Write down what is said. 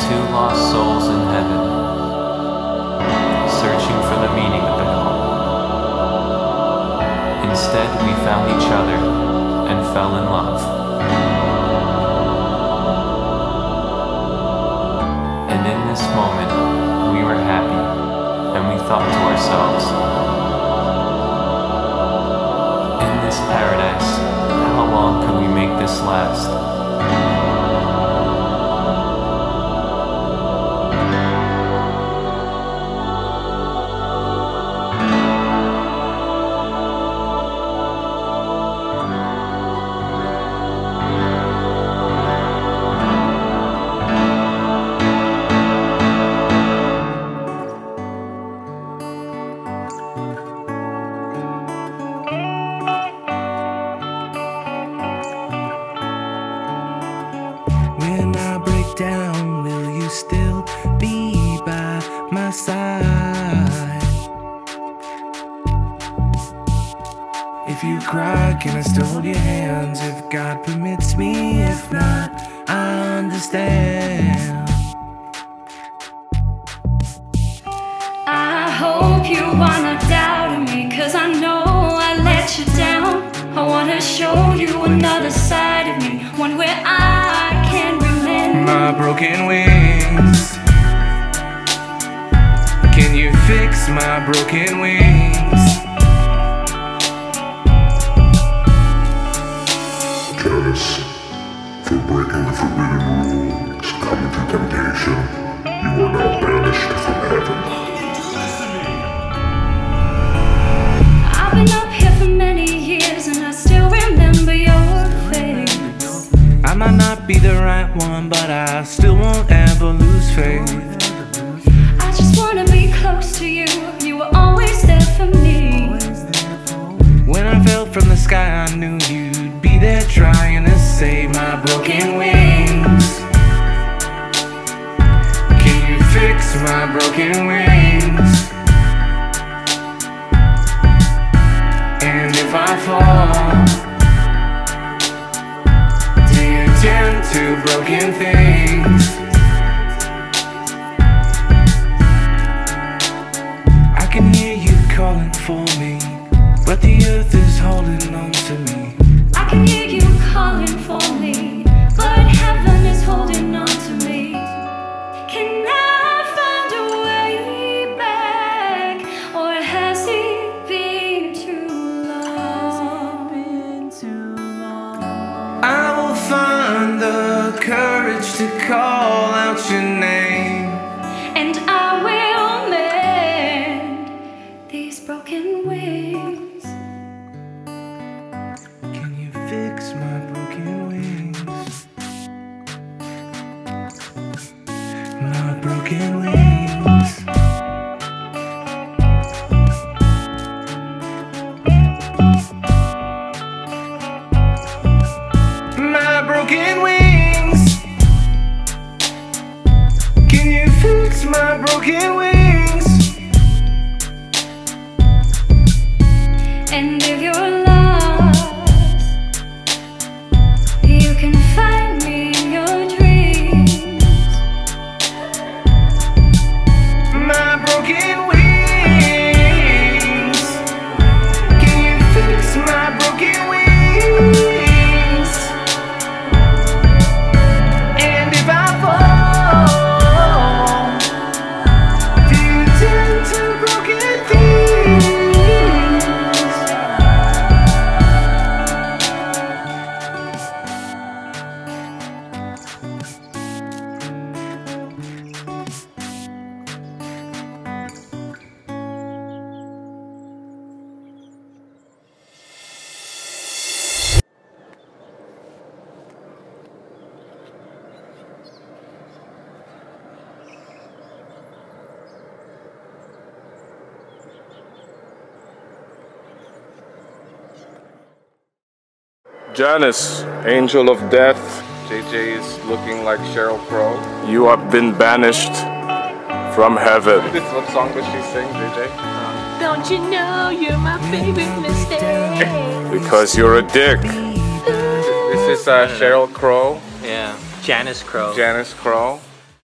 two lost souls in heaven, searching for the meaning of it all. Instead, we found each other and fell in love. And in this moment, we were happy, and we thought to ourselves, in this paradise, how long can we make this last? When I break down, will you still be by my side? If you cry, can I still hold your hands? If God permits me, if not, I understand. I hope you wanna doubt me, 'cause I know I let you down. I wanna show you another side of me, one where I can remember My broken wings, can you fix my broken wings? Jealous for breaking the forbidden rules, coming to temptation, you are now banished from heaven. I've been up here for many years and I still remember your face. I might not be the right one, but I still won't ever lose faith. I just wanna be close to you, you were always there for me. When I fell from the sky, I knew you'd be there trying to save my broken wings. Can you fix my broken wings? And if I fall, do you tend to broken things? I can hear you calling for me, but the earth is holding on to me. I can hear you calling for me, but heaven is holding on to me. Can I find a way back, or has it been too long? I will find the courage to call out your name, And I will mend these broken wings. can you fix my broken wings? My broken wings. My broken wings. Can you fix my broken wings? And if you're lost, you can find me in your dreams. My broken wings. Can you fix my broken wings? And if I fall, do you tend to broken things? Janice, angel of death. JJ is looking like Sheryl Crow. You have been banished from heaven. What song does she sing, JJ? Don't you know you're my favorite mistake? Because you're a dick. This is Sheryl Crow. Yeah, Janice Crow. Janice Crow.